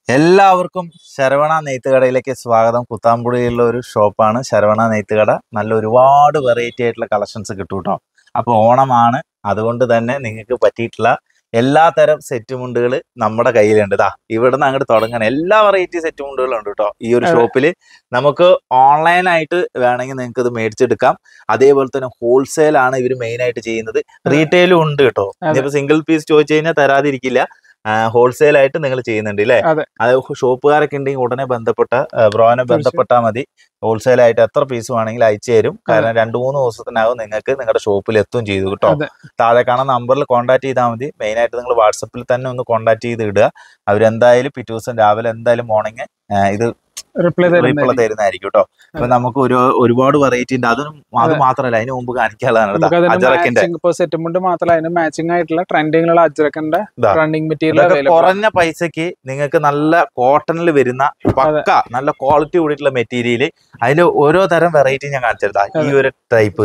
എല്ലാവർക്കും ശരവണ നെയ്ത്തുകടയിലേക്ക് സ്വാഗതം. കുത്താമ്പുഴയിലുള്ള ഒരു ഷോപ്പാണ് ശരവണ നെയ്ത്തുകട. നല്ല ഒരുപാട് വെറൈറ്റി ആയിട്ടുള്ള കളക്ഷൻസ് കിട്ടും കേട്ടോ. അപ്പോൾ ഓണമാണ്, അതുകൊണ്ട് തന്നെ നിങ്ങൾക്ക് പറ്റിയിട്ടുള്ള എല്ലാ തരം സെറ്റ് മുണ്ടുകൾ നമ്മുടെ കയ്യിലുണ്ട്. ഇവിടെ നിന്ന് അങ്ങോട്ട് തുടങ്ങണം. എല്ലാ വെറൈറ്റി സെറ്റ് മുണ്ടുകളും ഉണ്ട് കേട്ടോ ഈ ഒരു ഷോപ്പിൽ. നമുക്ക് ഓൺലൈനായിട്ട് വേണമെങ്കിൽ നിങ്ങൾക്ക് ഇത് മേടിച്ചെടുക്കാം. അതേപോലെ തന്നെ ഹോൾസെയിൽ ആണ് ഇവർ മെയിൻ ആയിട്ട് ചെയ്യുന്നത്. റീറ്റെയിലും ഉണ്ട് കേട്ടോ. ഇനിയിപ്പോൾ സിംഗിൾ പീസ് ചോദിച്ചു കഴിഞ്ഞാൽ തരാതിരിക്കില്ല. ഹോൾസെയിൽ ആയിട്ട് നിങ്ങൾ ചെയ്യുന്നുണ്ട് അല്ലേ? അത് ഷോപ്പുകാരൊക്കെ ഉണ്ടെങ്കിൽ ഉടനെ ബ്രോനെ ബന്ധപ്പെട്ടാൽ മതി. ഹോൾസെയിൽ ആയിട്ട് എത്ര പീസ് വേണമെങ്കിലും അയച്ചു തരും. കാരണം 2-3 ദിവസത്തിനകം നിങ്ങൾക്ക് നിങ്ങളുടെ ഷോപ്പിൽ എത്തും ചെയ്തു കേട്ടോ. താഴെ കാണുന്ന നമ്പറിൽ കോൺടാക്ട് ചെയ്താൽ മതി. മെയിൻ ആയിട്ട് നിങ്ങൾ വാട്സപ്പിൽ തന്നെ ഒന്ന് കോൺടാക്ട് ചെയ്ത് ഇടുക. അവരെന്തായാലും പിറ്റേ ദിവസം രാവിലെ എന്തായാലും മോർണിംഗ് ഇത് റിപ്ലൈ തരുന്നതായിരിക്കും കേട്ടോ. അപ്പൊ നമുക്ക് ഒരുപാട് വെറൈറ്റി ഉണ്ട്. അത് മാത്രമല്ല, അതിന് മുമ്പ് കാണിക്കാനുള്ളത് സെറ്റുമുണ്ട് മാത്രമല്ല, അതിന് മാച്ചിങ് ആയിട്ടുള്ള ട്രെൻഡിങ്ങിലുള്ള അജ്രക്കിന്റെ റണ്ണിങ് മെറ്റീരിയൽ കുറഞ്ഞ പൈസക്ക് നിങ്ങൾക്ക് നല്ല കോട്ടണിൽ വരുന്ന പക്ക നല്ല ക്വാളിറ്റി കൂടിയിട്ടുള്ള മെറ്റീരിയൽ. അതിൽ ഓരോ തരം വെറൈറ്റി ഞാൻ കാണിച്ചെടുത്താ. ഈ ഒരു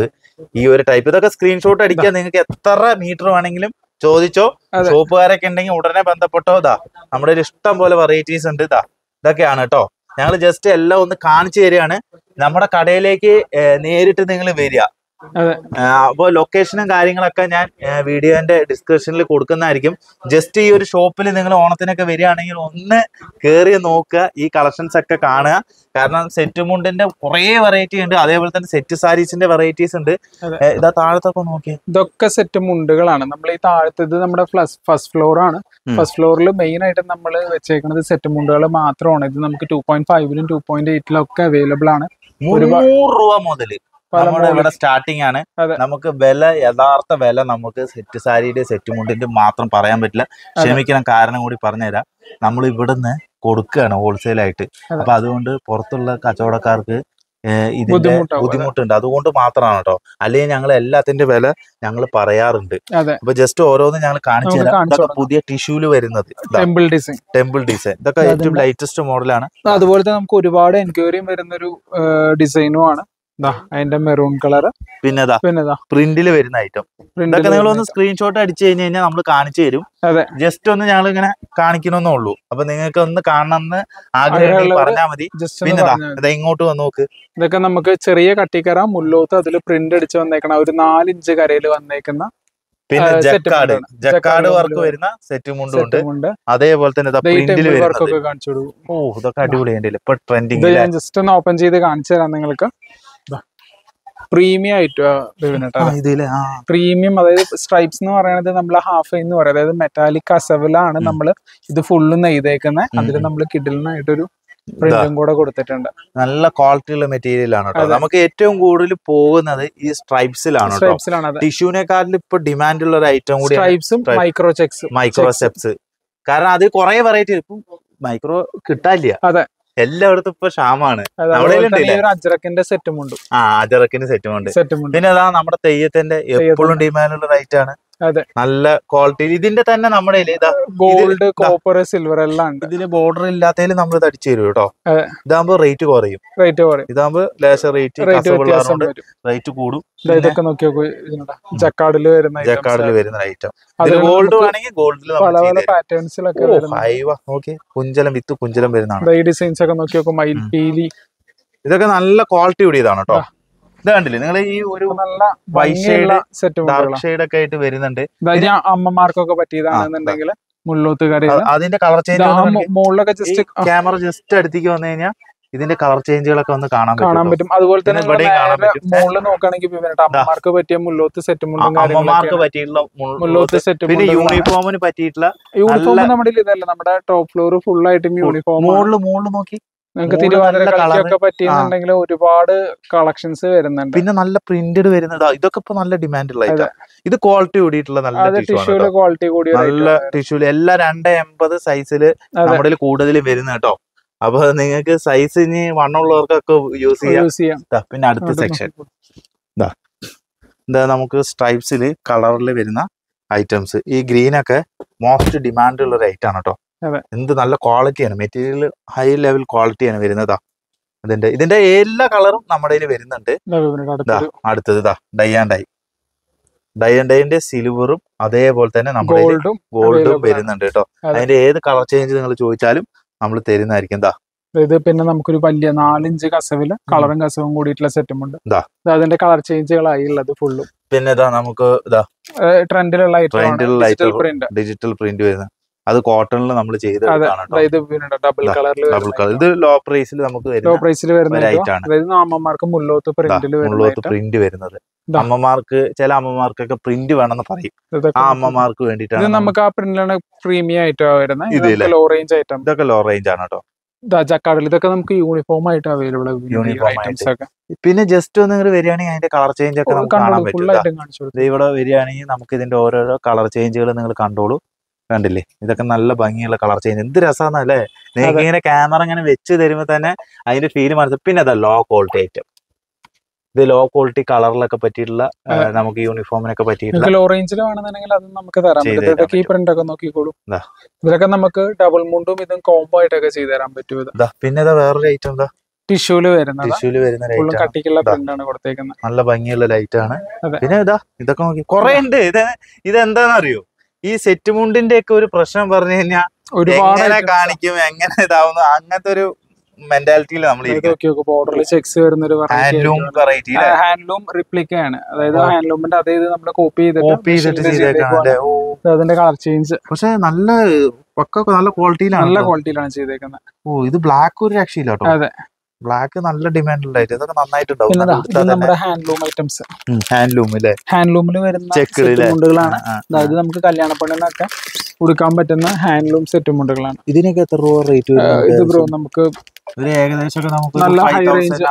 ടൈപ്പ് ഇതൊക്കെ സ്ക്രീൻഷോട്ട് അടിക്കാൻ നിങ്ങൾക്ക് എത്ര മീറ്റർ വേണമെങ്കിലും ചോദിച്ചോ. ഷോപ്പുകാരൊക്കെ ഉണ്ടെങ്കിൽ ഉടനെ ബന്ധപ്പെട്ടോ. നമ്മുടെ ഒരു ഇഷ്ടം പോലെ വെറൈറ്റീസ് ഉണ്ട്. ഇതൊക്കെയാണ് കേട്ടോ. ഞങ്ങൾ ജസ്റ്റ് എല്ലാം ഒന്ന് കാണിച്ചു തരികയാണ്. നമ്മുടെ കടയിലേക്ക് നേരിട്ട് നിങ്ങൾ വരിക. അപ്പോൾ ലൊക്കേഷനും കാര്യങ്ങളൊക്കെ ഞാൻ വീഡിയോന്റെ ഡിസ്ക്രിപ്ഷനിൽ കൊടുക്കുന്നതായിരിക്കും. ജസ്റ്റ് ഈ ഒരു ഷോപ്പിൽ നിങ്ങൾ ഓണത്തിനൊക്കെ വരികയാണെങ്കിൽ ഒന്ന് കയറി നോക്കുക, ഈ കളക്ഷൻസ് ഒക്കെ കാണുക. കാരണം സെറ്റ് മുണ്ടിന്റെ കുറെ വെറൈറ്റി ഉണ്ട്. അതേപോലെ തന്നെ സെറ്റ് സാരീസിന്റെ വെറൈറ്റീസ് ഉണ്ട്. ഇതാ താഴത്തൊക്കെ നോക്കി, ഇതൊക്കെ സെറ്റ് മുണ്ടുകളാണ്. നമ്മൾ ഈ താഴത്തത് നമ്മുടെ ഫസ്റ്റ് ഫ്ലോർ ആണ്. ഫസ്റ്റ് ഫ്ലോറിൽ മെയിൻ ആയിട്ട് നമ്മൾ വെച്ചേക്കുന്നത് സെറ്റ് മുണ്ടുകൾ മാത്രമാണ്. ഇത് നമുക്ക് 2.5-ലും 2.8-ലും ഒക്കെ അവൈലബിൾ ആണ്. 300 രൂപ മുതൽ നമ്മുടെ ഇവിടെ സ്റ്റാർട്ടിംഗ് ആണ്. നമുക്ക് യഥാർത്ഥ വില നമുക്ക് സെറ്റ് സാരിയുടെ സെറ്റ് മുണ്ടിന്റെ മാത്രം പറയാൻ പറ്റില്ല. ക്ഷമിക്കണം, കാരണം കൂടി പറഞ്ഞുതരാം. നമ്മൾ ഇവിടുന്ന് കൊടുക്കുകയാണ് ഹോൾസെയിൽ ആയിട്ട്. അപ്പൊ അതുകൊണ്ട് പുറത്തുള്ള കച്ചവടക്കാർക്ക് ഇതിന്റെ ബുദ്ധിമുട്ടുണ്ട്. അതുകൊണ്ട് മാത്രമാണ് കേട്ടോ. അല്ലെങ്കിൽ ഞങ്ങൾ എല്ലാത്തിന്റെ വില ഞങ്ങൾ പറയാറുണ്ട്. അപ്പൊ ജസ്റ്റ് ഓരോന്നും ഞങ്ങൾ കാണിച്ചു തരാം. ഇതൊക്കെ പുതിയ ടിഷ്യൂല് വരുന്നത് ടെമ്പിൾ ഡിസൈൻ. ഇതൊക്കെ ഏറ്റവും ലേറ്റസ്റ്റ് മോഡലാണ്. അതുപോലെ തന്നെ നമുക്ക് ഒരുപാട് എൻക്വയറിയും വരുന്നൊരു ഡിസൈനും ആണ്. അതിന്റെ മെറൂൺ കളർ, പിന്നെ പ്രിന്റില് വരുന്ന ഐറ്റം. ഇതൊക്കെ നിങ്ങൾ ഒന്ന് സ്ക്രീൻഷോട്ട് അടിച്ചു കഴിഞ്ഞാൽ നമ്മൾ കാണിച്ചു തരും. ജസ്റ്റ് ഒന്ന് ഞങ്ങൾ ഇങ്ങനെ കാണിക്കണമെന്നേ ഉള്ളൂ. അപ്പൊ നിങ്ങൾക്ക് ഒന്ന് കാണണമെന്ന് ആഗ്രഹം പറഞ്ഞാൽ മതി. പിന്നെ ഇങ്ങോട്ട് വന്ന് നോക്ക്. ഇതൊക്കെ നമുക്ക് ചെറിയ കട്ടിക്കറ മുല്ലോത്ത് അതിൽ പ്രിന്റ് അടിച്ച് വന്നേക്കണ ഒരു 4 ഇഞ്ച് കരയിൽ വന്നേക്കുന്ന, പിന്നെ ജക്കാർഡ് വർക്ക് വരുന്ന സെറ്റ് മുണ്ടുണ്ട്. അതേപോലെ തന്നെ പ്രിന്റിൽ വർക്കൊക്കെ കാണിച്ചു കൊടുക്കും. ഇതൊക്കെ അടിപൊളിയുണ്ട്. ഇപ്പൊ ട്രെൻഡിങ്. ഞാൻ ജസ്റ്റ് ഒന്ന് ഓപ്പൺ ചെയ്ത് കാണിച്ചു തരാം നിങ്ങൾക്ക്. പ്രീമിയം ആയിട്ട് പ്രീമിയം, അതായത് സ്ട്രൈപ്സ് എന്ന് പറയുന്നത് നമ്മൾ ഹാഫ് എന്ന് പറയും. അതായത് മെറ്റാലിക് അസവലാണ് നമ്മൾ ഇത് ഫുള്ള് നെയ്തേക്കുന്നത്. അതിൽ നമ്മൾ കിഡിലിനായിട്ടൊരു പ്രിന്റും കൂടെ കൊടുത്തിട്ടുണ്ട്. നല്ല ക്വാളിറ്റിയുള്ള മെറ്റീരിയൽ ആണ് കേട്ടോ. നമുക്ക് ഏറ്റവും കൂടുതൽ പോകുന്നത് ഈ സ്ട്രൈപ്സിലാണ്. ടിഷ്യൂനെക്കാട്ടിൽ ഇപ്പൊ ഡിമാൻഡ് ഉള്ള ഒരു ഐറ്റം കൂടി സ്ട്രൈപ്സും മൈക്രോ സ്റ്റെപ്സ്. കാരണം അത് കുറെ വെറൈറ്റി ഇപ്പം മൈക്രോ കിട്ടാനില്ല. അതെ, എല്ലായിടത്തും ഇപ്പൊ ക്ഷാമാണ്. അജറക്കിന്റെ സെറ്റും ഉണ്ട്. അജറക്കിന്റെ സെറ്റും ഉണ്ട്. പിന്നെ അതാ നമ്മുടെ തെയ്യത്തിന്റെ എപ്പോഴും ഡിമാൻഡുള്ള റൈറ്റ് ആണ്. നല്ല ക്വാളിറ്റി. ഇതിന്റെ തന്നെ നമ്മുടെ ഗോൾഡ്, കോപ്പർ, സിൽവർ എല്ലാം ഉണ്ട്. ഇതിന് ബോർഡർ ഇല്ലാത്തതിൽ നമ്മൾ ഇത് അടിച്ചു തരും കേട്ടോ. ഇതാകുമ്പോ റേറ്റ് കുറയും. ഇതാകുമ്പോ ലേശം റേറ്റ് കൂടും. ഇതൊക്കെ നോക്കി ജക്കാർഡിൽ വരുന്ന ഐറ്റം. ഗോൾഡ് വേണമെങ്കിൽ ഗോൾഡിൽ നോക്കി കുഞ്ചലം വിത്ത് കുഞ്ചലം വരുന്നതാണ്. ഈ ഡിസൈൻസ് ഒക്കെ നോക്കി നോക്കും. മയിൽപീലി, ഇതൊക്കെ നല്ല ക്വാളിറ്റി കൂടിയതാണ് കേട്ടോ. ഇത് കണ്ടില്ലേ നിങ്ങൾ? ഈ ഒരു നല്ല ഡാർക്ക് ഷെയ്ഡ് ഒക്കെ ആയിട്ട് വരുന്നുണ്ട്. അമ്മമാർക്കൊക്കെ പറ്റിയതാണെന്നുണ്ടെങ്കിൽ മുള്ളൂത്ത് കറി. അതിന്റെ കളർ ചേഞ്ച് മുകളിലൊക്കെ ജസ്റ്റ് ക്യാമറ ജസ്റ്റ് അടുത്തേക്ക് വന്നു കഴിഞ്ഞാൽ ഇതിന്റെ കളർ ചേഞ്ചുകളൊക്കെ ഒന്ന് കാണാൻ പറ്റും. അതുപോലെ തന്നെ മുകളിൽ നോക്കുകയാണെങ്കിൽ അമ്മമാർക്ക് പറ്റിയ മുള്ളൂത്ത് സെറ്റ്, അമ്മമാർക്ക് പറ്റിയിട്ടുള്ള മുള്ളൂത്ത് സെറ്റ്, പിന്നെ യൂണിഫോമിന് പറ്റിയിട്ടുള്ള യൂണിഫോം നമ്മുടെ ഇതല്ല, നമ്മുടെ ടോപ്പ് ഫ്ലോർ ഫുൾ ആയിട്ടും യൂണിഫോം. മുകളിൽ നോക്കി നിങ്ങൾക്ക് തിരുവാതിരക്കൊക്കെ പറ്റിയെന്നുണ്ടെങ്കിൽ ഒരുപാട് കളക്ഷൻസ് വരുന്നുണ്ട്. പിന്നെ നല്ല പ്രിന്റഡ് വരുന്നത്. ഇതൊക്കെ ഇപ്പൊ നല്ല ഡിമാൻഡ് ഉള്ള ഐറ്റം. ഇത് ക്വാളിറ്റി കൂടിയിട്ടുള്ള നല്ല ക്വാളിറ്റി കൂടി നല്ല ടിഷ്യൂല് എല്ലാം 2.80 സൈസില് നമ്മുടെ കൂടുതൽ വരുന്ന കേട്ടോ. അപ്പൊ നിങ്ങൾക്ക് സൈസ് ഇനി വണ്ണുള്ളവർക്കൊക്കെ യൂസ് ചെയ്യാം. പിന്നെ അടുത്ത സെക്ഷൻ എന്താ, നമുക്ക് സ്ട്രൈപ്സില് കളറിൽ വരുന്ന ഐറ്റംസ്. ഈ ഗ്രീനൊക്കെ മോസ്റ്റ് ഡിമാൻഡ് ഉള്ള ഒരു ഐറ്റം ആണ് കേട്ടോ. എന്ത് നല്ല ക്വാളിറ്റിയാണ്. മെറ്റീരിയൽ ഹൈ ലെവൽ ക്വാളിറ്റിയാണ് വരുന്നതാ. ഇതിന്റെ എല്ലാ കളറും നമ്മുടെ കയ്യിൽ വരുന്നുണ്ട്. അടുത്തത് ഡൈന്റെ സിൽവറും അതേപോലെ തന്നെ നമ്മുടെ ഗോൾഡും വരുന്നുണ്ട് കേട്ടോ. അതിന്റെ ഏത് കളർ ചേഞ്ച് നിങ്ങൾ ചോദിച്ചാലും നമ്മൾ തരുന്നതായിരിക്കും. എന്താ ഇത് പിന്നെ നമുക്കൊരു വലിയ 4 ഇഞ്ച് കസവില് കളറും കസവും കൂടിയിട്ടുള്ള സെറ്റും ഉണ്ട്. ഇതാ അതിന്റെ കളർ ചേഞ്ചുകളായി ഉള്ളത് ഫുള്ളും. പിന്നെ ഇതാ നമുക്ക് ഇതാ ട്രെൻഡിലുള്ള ഡിജിറ്റൽ പ്രിന്റ്. ഡിജിറ്റൽ പ്രിന്റ് വരുന്നത് അത് കോട്ടണിൽ നമ്മൾ ചെയ്ത് ഡബിൾ കളറിൽ ഡബിൾ കളർ. ഇത് ലോ പ്രൈസിൽ നമുക്ക് ലോ പ്രൈസിൽ വരുന്ന ഐറ്റാണ്. അതായത് അമ്മമാർക്ക് മുള്ളോത്ത് പ്രിന്റ് വരുന്നത്. അമ്മമാർക്ക് ചില അമ്മമാർക്കൊക്കെ പ്രിന്റ് വേണമെന്ന് പറയും. ആ അമ്മമാർക്ക് വേണ്ടിയിട്ടാണ് നമുക്ക് ആ പ്രിന്റിലാണ് പ്രീമിയം ആയിട്ട് വരുന്നത്. Low range item. ഇതൊക്കെ ലോ റേഞ്ച് ആണ് കേട്ടോ. ജക്കാർഡിൽ ഇതൊക്കെ നമുക്ക് യൂണിഫോം ആയിട്ട് അവൈലബിൾ ആണ്. പിന്നെ ജസ്റ്റ് ഒന്ന് നിങ്ങൾ വരികയാണെങ്കിൽ അതിന്റെ കളർ ചേഞ്ച് ഒക്കെ നമുക്ക് കാണാൻ പറ്റും. ഇവിടെ വരികയാണെങ്കിൽ നമുക്ക് ഇതിന്റെ ഓരോരോ കളർ ചേഞ്ചുകൾ നിങ്ങൾ കണ്ടോളൂ. കണ്ടില്ലേ, ഇതൊക്കെ നല്ല ഭംഗിയുള്ള കളർ ചേഞ്ച്. എന്ത് രസമാണല്ലേ നിങ്ങൾക്ക് ഇങ്ങനെ ക്യാമറ ഇങ്ങനെ വെച്ച് തരുമ്പോൾ തന്നെ അതിന്റെ ഫീല് മനസ്സിലാവും. പിന്നെ അതാ ലോ ക്വാളിറ്റി ഐറ്റം. ഇത് ലോ ക്വാളിറ്റി കളറിലൊക്കെ പറ്റിയിട്ടുള്ള നമുക്ക് യൂണിഫോമിനൊക്കെ പറ്റിയിട്ടുള്ള ലോ റേഞ്ചിൽ വേണമെന്നുണ്ടെങ്കിൽ അത് നമുക്ക് തരാൻ പറ്റും. ഇതൊക്കെ ഈ പ്രിന്റ് ഒക്കെ നോക്കിക്കോളൂ. ഇതിലൊക്കെ നമുക്ക് ഡബിൾ മുണ്ടും ഇതും കോംബോ ആയിട്ടൊക്കെ ചെയ്ത് തരാൻ പറ്റും. പിന്നെ വേറൊരു ഐറ്റം എന്താ ടിഷ്യൂല് വരുന്ന കട്ടിക്കുള്ള പ്രിന്റ് ആണ് കൊടുത്തേക്കുന്നത്. നല്ല ഭംഗിയുള്ള ലൈറ്റ് ആണ്. പിന്നെ ഇതൊക്കെ നോക്കി കുറെ ഉണ്ട്. ഇതെന്താണെന്നറിയോ, ഈ സെറ്റ് മുണ്ടിന്റെ ഒക്കെ ഒരു പ്രശ്നം പറഞ്ഞു കഴിഞ്ഞാൽ ഒരുപാട് കാണിക്കും, എങ്ങനെ ഇതാവുന്നു, അങ്ങനത്തെ ഒരു മെന്റാലിറ്റിയിൽ നമ്മൾ ബോർഡറിൽ ചെക്സ് വരുന്ന ഒരു ഹാൻഡ്ലൂം വെറൈറ്റി, ഹാൻഡ്ലൂം റിപ്ലിക്ക ആണ്. അതായത് ഹാൻഡ്ലൂമിന്റെ അതേ നമ്മൾ കോപ്പി ചെയ്തിട്ട് അതിന്റെ കളർ ചേഞ്ച്. പക്ഷെ നല്ല പക്ക നല്ല ക്വാളിറ്റിയിലാണ് ചെയ്തേക്കുന്നത്. ഓ, ഇത് ബ്ലാക്ക് ഒരു രക്ഷയില്ല കേട്ടോ. അതെ, ബ്ലാക്ക് നല്ല ഡിമാൻഡ് ഉണ്ടായിട്ട് ഇതൊക്കെ നന്നായിട്ടുണ്ടാവും. നമ്മുടെ ഹാൻഡ്ലൂം ഐറ്റംസ്, ഹാൻഡ്ലൂമിൽ വരുന്ന മുണ്ടുകളാണ്. അതായത് നമുക്ക് കല്യാണ പെണ്ണിനൊക്കെ കൊടുക്കാൻ പറ്റുന്ന ഹാൻഡ്ലൂം സെറ്റ് മുണ്ടുകളാണ്. ഇതിനൊക്കെ എത്ര രൂപ റേറ്റ്? ഇത് ബ്രോ നമുക്ക് ഏകദേശം നല്ല ഹൈ റേഞ്ച്